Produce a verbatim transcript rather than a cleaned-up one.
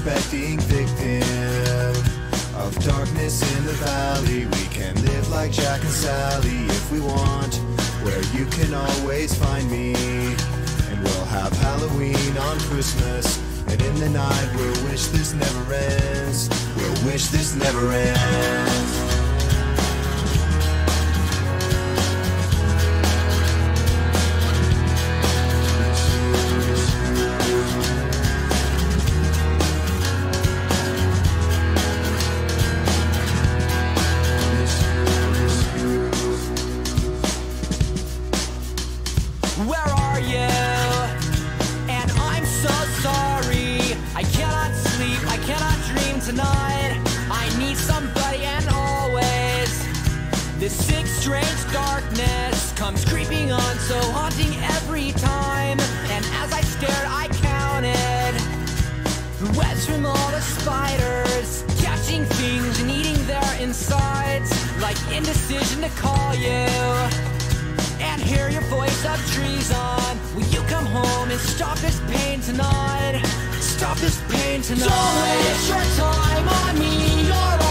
unsuspecting victim of darkness in the valley. We can live like Jack and Sally if we want, where you can always find me. And we'll have Halloween on Christmas, and in the night we'll wish this never ends. We'll wish this never ends. Where are you? And I'm so sorry. I cannot sleep, I cannot dream tonight. I need somebody, and always this sick, strange darkness comes creeping on, so haunting every time. And as I stared, I counted the webs from all the spiders, catching things and eating their insides, like indecision to call you and hear your voice of treason. Will you come home and stop this pain tonight? Stop this pain tonight. Don't waste your time on me. You're